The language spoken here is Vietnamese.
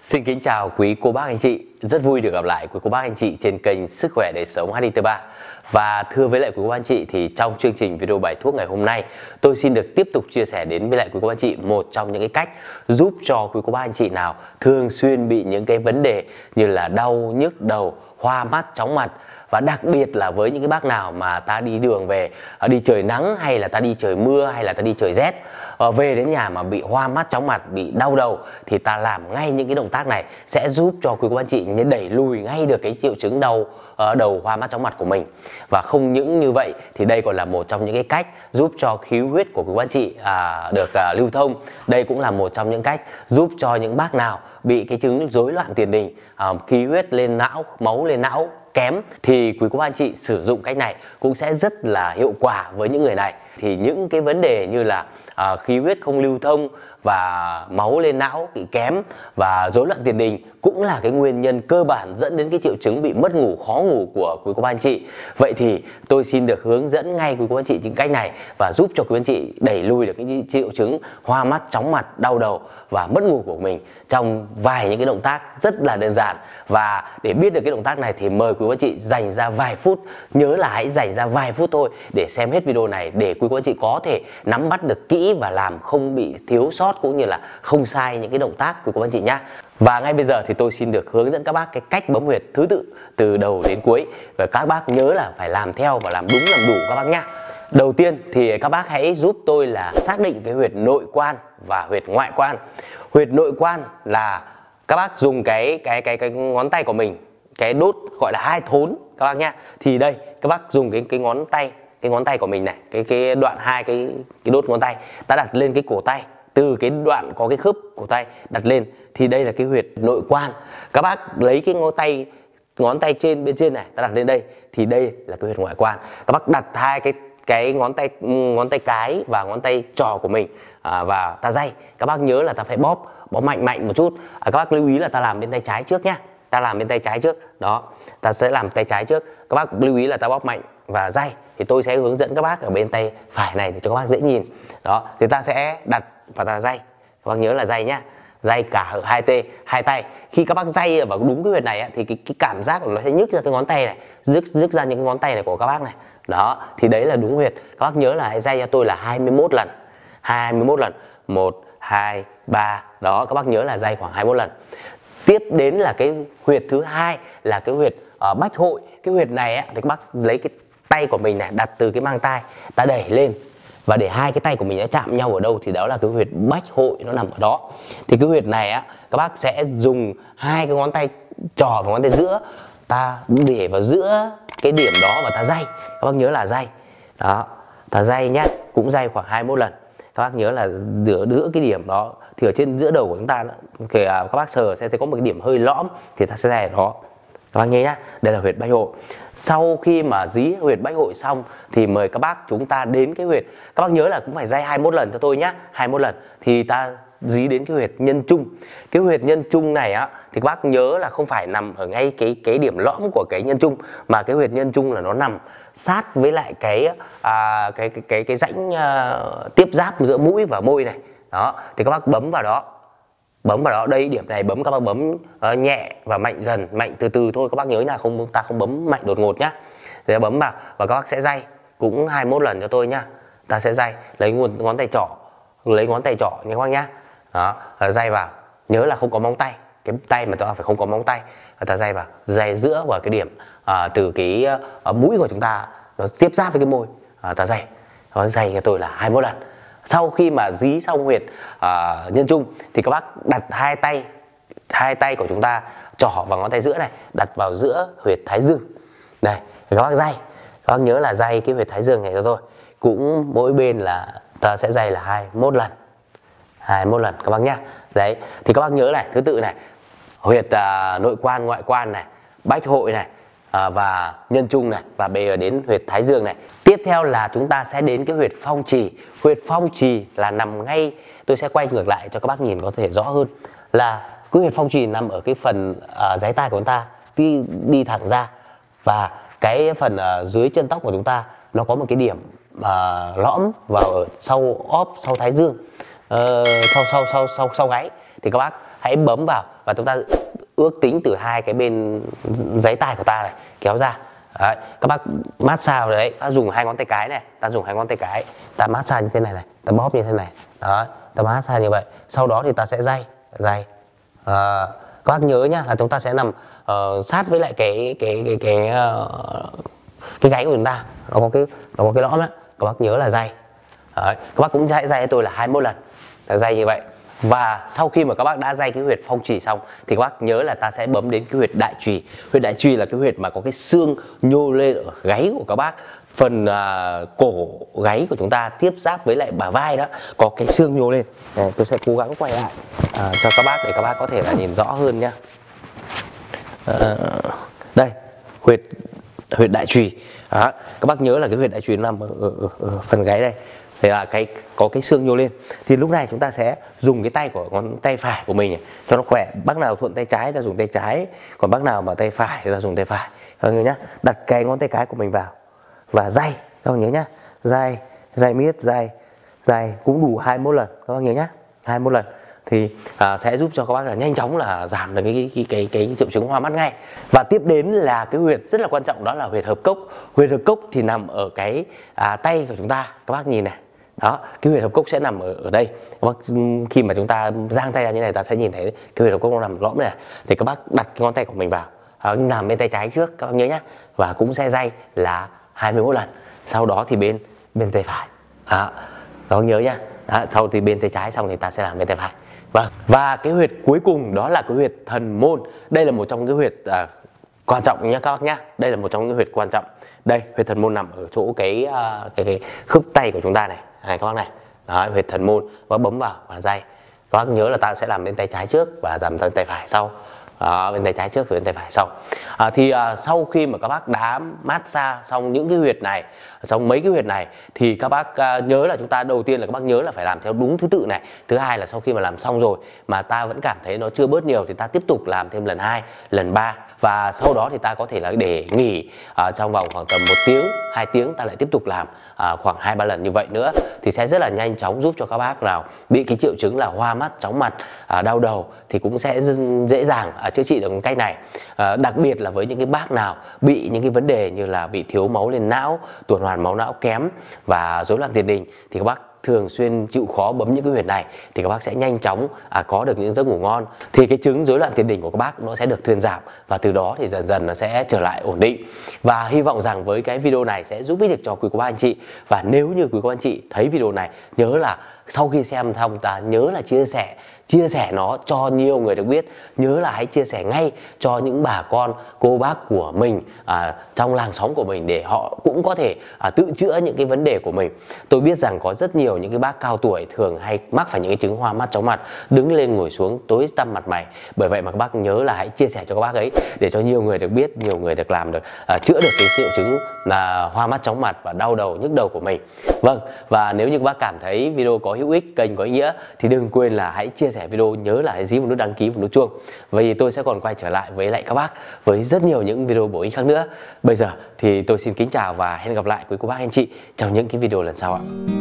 Xin kính chào quý cô bác anh chị, rất vui được gặp lại quý cô bác anh chị trên kênh Sức khỏe đời sống HIT3. Và thưa với lại quý cô bác anh chị thì trong chương trình video bài thuốc ngày hôm nay, tôi xin được tiếp tục chia sẻ đến với lại quý cô bác anh chị một trong những cái cách giúp cho quý cô bác anh chị nào thường xuyên bị những cái vấn đề như là đau nhức đầu, hoa mắt, chóng mặt. Và đặc biệt là với những cái bác nào mà ta đi đường về, đi trời nắng hay là ta đi trời mưa hay là ta đi trời rét, về đến nhà mà bị hoa mắt, chóng mặt, bị đau đầu thì ta làm ngay những cái động tác này sẽ giúp cho quý cô bác anh chị đẩy lùi ngay được cái triệu chứng đau đầu, hoa mắt, chóng mặt của mình. Và không những như vậy thì đây còn là một trong những cái cách giúp cho khí huyết của quý cô bác anh chị được lưu thông. Đây cũng là một trong những cách giúp cho những bác nào bị cái chứng rối loạn tiền đình, khí huyết lên não, máu lên não kém thì quý cô bác anh chị sử dụng cách này cũng sẽ rất là hiệu quả với những người này. Thì những cái vấn đề như là khí huyết không lưu thông và máu lên não bị kém và rối loạn tiền đình cũng là cái nguyên nhân cơ bản dẫn đến cái triệu chứng bị mất ngủ, khó ngủ của quý cô bác anh chị. Vậy thì tôi xin được hướng dẫn ngay quý cô bác anh chị những cách này và giúp cho quý anh chị đẩy lùi được cái triệu chứng hoa mắt, chóng mặt, đau đầu và mất ngủ của mình trong vài những cái động tác rất là đơn giản. Và để biết được cái động tác này thì mời quý cô anh chị dành ra vài phút, nhớ là hãy dành ra vài phút thôi để xem hết video này để quý cô anh chị có thể nắm bắt được kỹ và làm không bị thiếu sót cũng như là không sai những cái động tác quý cô anh chị nhé. Và ngay bây giờ thì tôi xin được hướng dẫn các bác cái cách bấm huyệt thứ tự từ đầu đến cuối, và các bác nhớ là phải làm theo và làm đúng làm đủ các bác nhé. Đầu tiên thì các bác hãy giúp tôi là xác định cái huyệt nội quan và huyệt ngoại quan. Huyệt nội quan là các bác dùng cái ngón tay của mình, cái đốt gọi là hai thốn các bác nhá. Thì đây các bác dùng cái ngón tay của mình này, cái đoạn hai cái đốt ngón tay ta đặt lên cái cổ tay, từ cái đoạn có cái khớp cổ tay đặt lên thì đây là cái huyệt nội quan. Các bác lấy cái ngón tay trên bên trên này ta đặt lên đây thì đây là cái huyệt ngoại quan. Các bác đặt hai cái ngón tay cái và ngón tay trỏ của mình và ta day. Các bác nhớ là ta phải bóp mạnh một chút. Các bác lưu ý là ta làm bên tay trái trước nhá. Ta làm bên tay trái trước. Đó, ta sẽ làm tay trái trước. Các bác lưu ý là ta bóp mạnh và day. Thì tôi sẽ hướng dẫn các bác ở bên tay phải này để cho các bác dễ nhìn. Đó, thì ta sẽ đặt và ta day. Các bác nhớ là day nhá. Day cả ở hai tay. Khi các bác day vào đúng cái huyệt này thì cái cảm giác của nó sẽ nhức ra cái ngón tay này, nhức ra những cái ngón tay này của các bác này. Đó, thì đấy là đúng huyệt. Các bác nhớ là hãy day cho tôi là 21 lần. 21 lần. 1 2 3. Đó, các bác nhớ là day khoảng 21 lần. Tiếp đến là cái huyệt thứ hai là cái huyệt bách hội. Cái huyệt này thì các bác lấy cái tay của mình này đặt từ cái mang tai, ta đẩy lên và để hai cái tay của mình nó chạm nhau ở đâu thì đó là cái huyệt bách hội, nó nằm ở đó. Thì cái huyệt này các bác sẽ dùng hai cái ngón tay trỏ và ngón tay giữa ta để vào giữa cái điểm đó và ta day. Các bác nhớ là day. Đó, ta day nhá, cũng day khoảng 21 lần. Các bác nhớ là giữa cái điểm đó thì ở trên giữa đầu của chúng ta thì các bác sờ sẽ thấy có một cái điểm hơi lõm thì ta sẽ day ở đó. Các bác nhớ nhá, đây là huyệt bách hội. Sau khi mà dí huyệt bách hội xong thì mời các bác chúng ta đến cái huyệt. Các bác nhớ là cũng phải day 21 lần cho tôi nhá. 21 lần thì ta dí đến cái huyệt nhân trung. Cái huyệt nhân trung này thì các bác nhớ là không phải nằm ở ngay cái điểm lõm của cái nhân trung, mà cái huyệt nhân trung là nó nằm sát với lại cái rãnh tiếp giáp giữa mũi và môi này. Đó, thì các bác bấm vào đó. Bấm vào đó, đây điểm này bấm các bác bấm nhẹ và mạnh dần, mạnh từ từ thôi. Các bác nhớ là ta không bấm mạnh đột ngột nhá. Để bấm vào và các bác sẽ day cũng 21 lần cho tôi nhá. Ta sẽ day lấy ngón tay trỏ, lấy ngón tay trỏ nha các bác nhá. Đó, day vào. Nhớ là không có móng tay. Cái tay mà ta phải không có móng tay. Ta day vào, day giữa vào cái điểm từ cái mũi của chúng ta nó tiếp giáp với cái môi. Ta day. Đó, day cho tôi là 21 lần. Sau khi mà dí xong huyệt nhân trung thì các bác đặt hai tay của chúng ta trỏ và ngón tay giữa này đặt vào giữa huyệt thái dương. Đây, các bác day. Các bác nhớ là day cái huyệt thái dương này cho tôi. Cũng mỗi bên là ta sẽ day là 21 lần. 21 lần các bác nhá. Đấy, thì các bác nhớ này, thứ tự này, huyệt nội quan, ngoại quan này, bách hội này, và nhân trung này, và bây giờ đến huyệt thái dương này. Tiếp theo là chúng ta sẽ đến cái huyệt phong trì. Huyệt phong trì là nằm ngay, tôi sẽ quay ngược lại cho các bác nhìn có thể rõ hơn, là cái huyệt phong trì nằm ở cái phần dái tai của chúng ta đi thẳng ra, và cái phần dưới chân tóc của chúng ta nó có một cái điểm lõm vào ở sau óp, sau thái dương, sau gáy. Thì các bác hãy bấm vào và chúng ta ước tính từ hai cái bên giấy tai của ta này kéo ra. Đấy, các bác massage đấy, ta dùng hai ngón tay cái này, ta dùng hai ngón tay cái, ta massage như thế này này, ta bóp như thế này, đó, ta massage như vậy. Sau đó thì ta sẽ day. Các bác nhớ nhá, là chúng ta sẽ nằm sát với lại cái gáy của chúng ta, nó có cái lõm đó, các bác nhớ là day. Đấy, các bác cũng day cho tôi là 21 lần, ta day như vậy. Và sau khi mà các bác đã day cái huyệt phong trì xong thì các bác nhớ là ta sẽ bấm đến cái huyệt đại trùy. Huyệt đại trùy là cái huyệt mà có cái xương nhô lên ở gáy của các bác, phần cổ gáy của chúng ta tiếp giáp với lại bả vai đó, có cái xương nhô lên. Đây, tôi sẽ cố gắng quay lại cho các bác để các bác có thể là nhìn rõ hơn nhá. Đây, huyệt đại trùy. Đó, các bác nhớ là cái huyệt đại trùy nằm ở phần gáy đây. Thì là có cái xương nhô lên. Thì lúc này chúng ta sẽ dùng cái tay của ngón tay phải của mình cho nó khỏe. Bác nào thuận tay trái ta dùng tay trái, còn bác nào mà tay phải thì ta dùng tay phải. Các bạn nhớ nhá, đặt cái ngón tay cái của mình vào và day, các bạn nhớ nhá, day miết, day cũng đủ 21 lần, các bạn nhớ nhá, 21 lần thì sẽ giúp cho các bác là nhanh chóng là giảm được cái triệu chứng hoa mắt ngay. Và tiếp đến là cái huyệt rất là quan trọng, đó là huyệt hợp cốc. Huyệt hợp cốc thì nằm ở cái tay của chúng ta, các bác nhìn này. Đó, cái huyệt hợp cốc sẽ nằm ở đây. Các bác khi mà chúng ta giang tay ra như này, ta sẽ nhìn thấy cái huyệt hợp cốc nó nằm lõm này. Thì các bác đặt cái ngón tay của mình vào, nằm bên tay trái trước, các bác nhớ nhá, và cũng sẽ day là 21 lần. Sau đó thì bên tay phải. Đó, các bác nhớ nhá. Đó, sau thì bên tay trái xong thì ta sẽ làm bên tay phải. Vâng. Và cái huyệt cuối cùng đó là cái huyệt thần môn. Đây là một trong cái huyệt quan trọng nhé các bác nhá. Đây là một trong những huyệt quan trọng. Đây, huyệt thần môn nằm ở chỗ cái khớp tay của chúng ta này, các bác này. Đó, huyệt thần môn, và bấm vào và day. Các bác nhớ là ta sẽ làm bên tay trái trước và làm bên tay phải sau. Đó, bên tay trái trước và bên tay phải sau. Sau khi mà các bác đã massage xong những cái huyệt này, xong mấy cái huyệt này, thì các bác nhớ là chúng ta đầu tiên là các bác nhớ là phải làm theo đúng thứ tự này. Thứ hai là sau khi mà làm xong rồi mà ta vẫn cảm thấy nó chưa bớt nhiều thì ta tiếp tục làm thêm lần 2, lần 3. Và sau đó thì ta có thể là để nghỉ trong vòng khoảng tầm 1 tiếng, 2 tiếng ta lại tiếp tục làm khoảng 2-3 lần như vậy nữa, thì sẽ rất là nhanh chóng giúp cho các bác nào bị cái triệu chứng là hoa mắt, chóng mặt, đau đầu thì cũng sẽ dễ dàng chữa trị được cách này. Đặc biệt là với những cái bác nào bị những cái vấn đề như là bị thiếu máu lên não, tuần hoàn máu não kém và rối loạn tiền đình, thì các bác thường xuyên chịu khó bấm những cái huyệt này thì các bác sẽ nhanh chóng có được những giấc ngủ ngon. Thì cái chứng rối loạn tiền đình của các bác nó sẽ được thuyên giảm, và từ đó thì dần dần nó sẽ trở lại ổn định. Và hy vọng rằng với cái video này sẽ giúp ích được cho quý cô bác anh chị. Và nếu như quý cô bác anh chị thấy video này, nhớ là sau khi xem xong ta nhớ là chia sẻ nó cho nhiều người được biết. Nhớ là hãy chia sẻ ngay cho những bà con, cô bác của mình trong làng xóm của mình, để họ cũng có thể tự chữa những cái vấn đề của mình. Tôi biết rằng có rất nhiều những cái bác cao tuổi thường hay mắc phải những cái chứng hoa mắt, chóng mặt, đứng lên ngồi xuống tối tăm mặt mày. Bởi vậy mà các bác nhớ là hãy chia sẻ cho các bác ấy, để cho nhiều người được biết, nhiều người được làm được chữa được cái triệu chứng là hoa mắt, chóng mặt và đau đầu, nhức đầu của mình. Vâng, và nếu như các bác cảm thấy video có hữu ích, kênh có ý nghĩa thì đừng quên là hãy chia sẻ video, nhớ là hãy dí một nút đăng ký và nút chuông. Vì tôi sẽ còn quay trở lại với lại các bác với rất nhiều những video bổ ích khác nữa. Bây giờ thì tôi xin kính chào và hẹn gặp lại quý cô bác anh chị trong những cái video lần sau ạ.